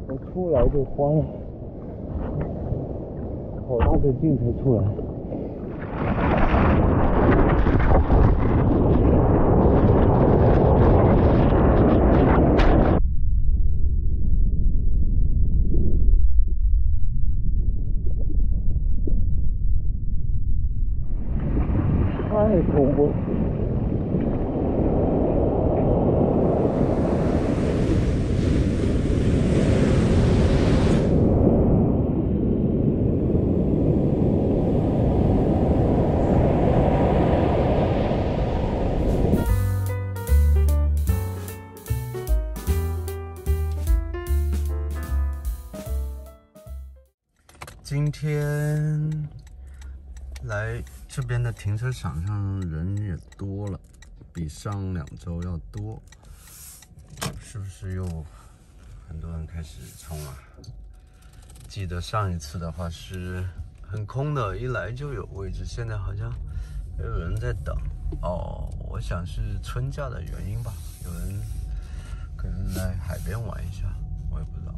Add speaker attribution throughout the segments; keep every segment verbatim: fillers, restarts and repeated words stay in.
Speaker 1: 我出来就慌了，好大的劲才出来。太恐怖了！今天来这边的停车场上人也多了，比上两周要多，是不是又很多人开始冲啊？记得上一次的话是很空的，一来就有位置，现在好像还有人在等。哦，我想是春假的原因吧，有人可能来海边玩一下，我也不知道。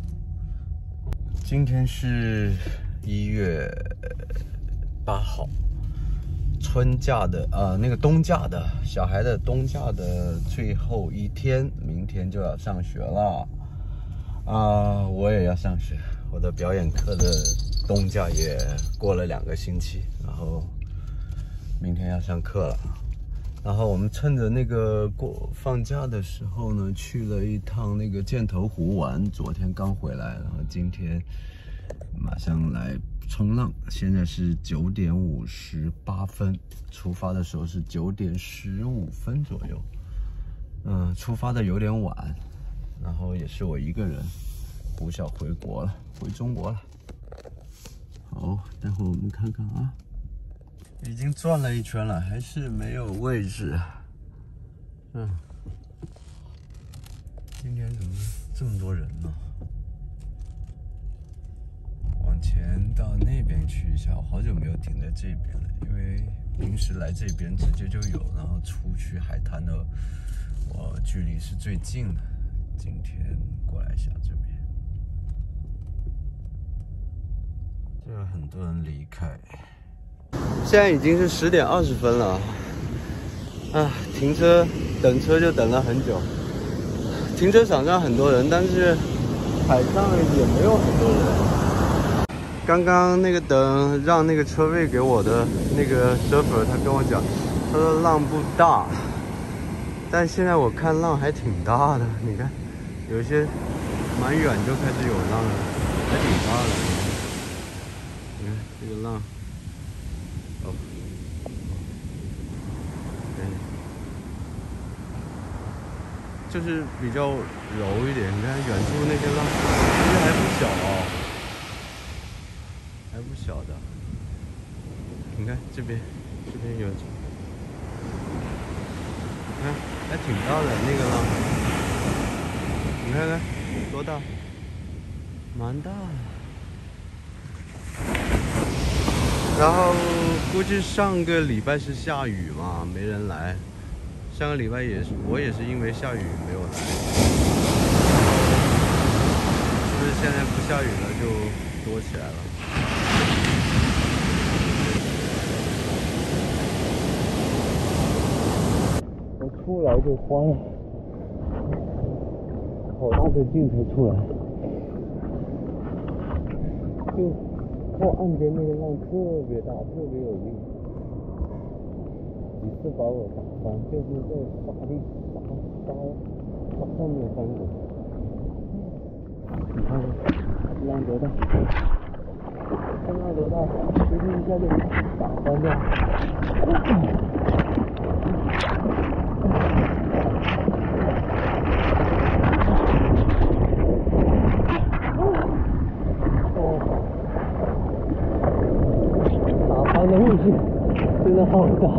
Speaker 1: 今天是一月八号，春假的呃那个冬假的小孩的冬假的最后一天，明天就要上学了啊、呃！我也要上学，我的表演课的冬假也过了两个星期，然后明天要上课了。然后我们趁着那个过放假的时候呢，去了一趟那个箭头湖玩，昨天刚回来，然后今天马上来冲浪。现在是九点五十八分，出发的时候是九点十五分左右。嗯、呃，出发的有点晚，然后也是我一个人，胡晓回国了，回中国了。好，待会儿我们看看啊。已经转了一圈了，还是没有位置。嗯，今天怎么这么多人呢？往前到那边去一下，我好久没有停在这边了，因为平时来这边直接就有，然后出去海滩的，我距离是最近的。今天过来一下这边，这有很多人离开。现在已经是十点二十分了，啊，停车等车就等了很久。停车场上很多人，但是海上也没有很多人。刚刚那个等让那个车位给我的那个 surfer， 他跟我讲，他说浪不大，但现在我看浪还挺大的。你看，有一些蛮远就开始有浪了，还挺大的。你看这个浪。哦，对，就是比较柔一点。你看远处那些浪，其实还不小哦，还不小的。你看这边，这边有，你看还挺大的那个浪，你看看多大，蛮大的。然后估计上个礼拜是下雨嘛，没人来。上个礼拜也是，我也是因为下雨没有来。是不是现在不下雨了就多起来了？我出来就慌了，好大的劲才出来，就。靠岸边那个浪特别大，特别有力，几次把我打翻，就是在沙地沙沙沙上面翻滚。你看看浪多大，看浪多大，随便一下就打翻掉。那位置真的好大，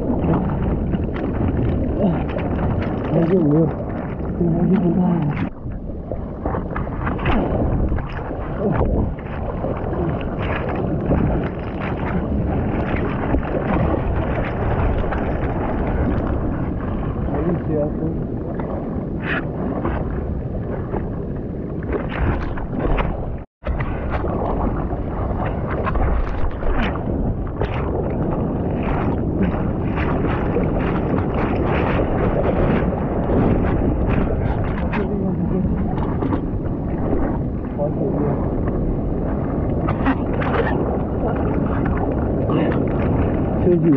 Speaker 1: 好久没有这么这么大了。好力气啊！
Speaker 2: 休息。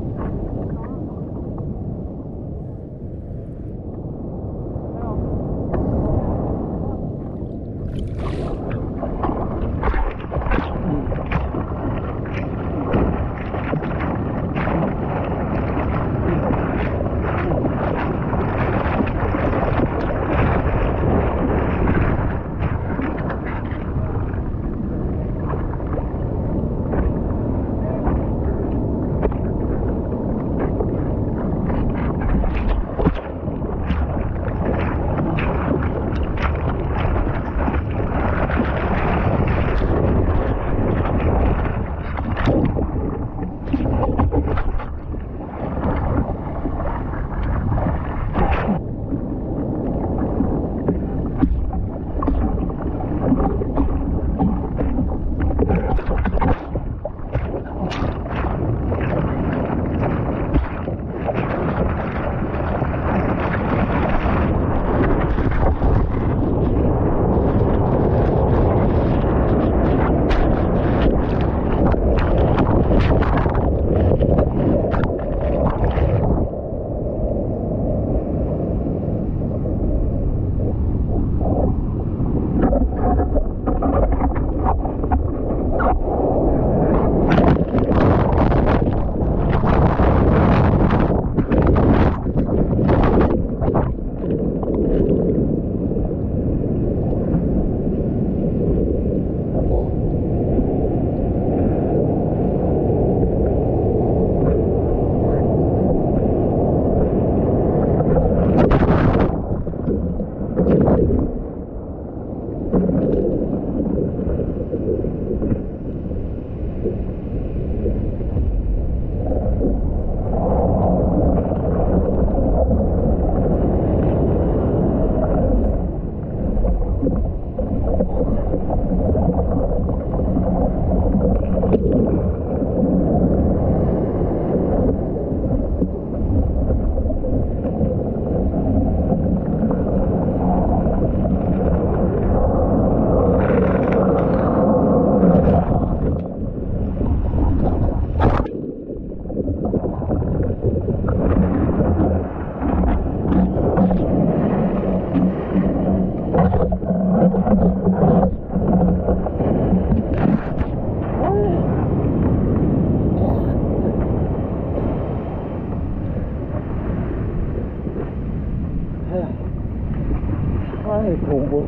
Speaker 2: 太恐怖！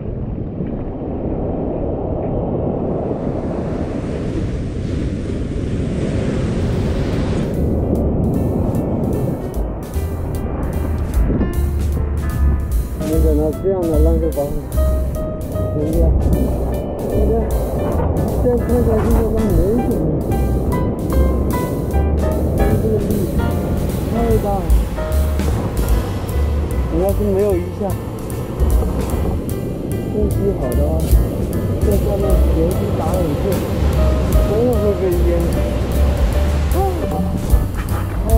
Speaker 2: 没想到这样的浪就把我停掉，现在这样看下去的浪没什么，但这个力太大了。你要是没有一下呼吸好的话，在下面连续打两次，真的会被淹。太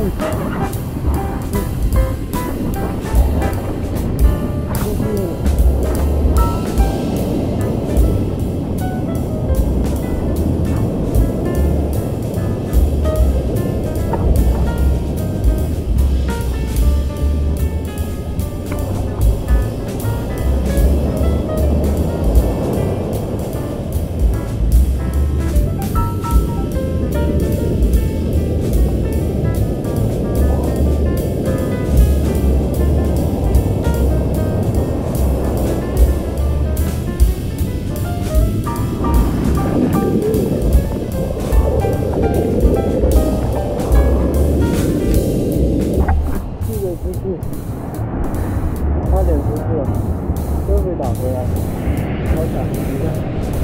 Speaker 2: 差点出事了，又被打回来，好惨！你看，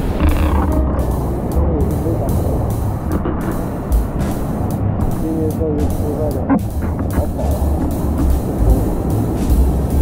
Speaker 2: 终于是被打回来。今天终于出来了，好跑啊！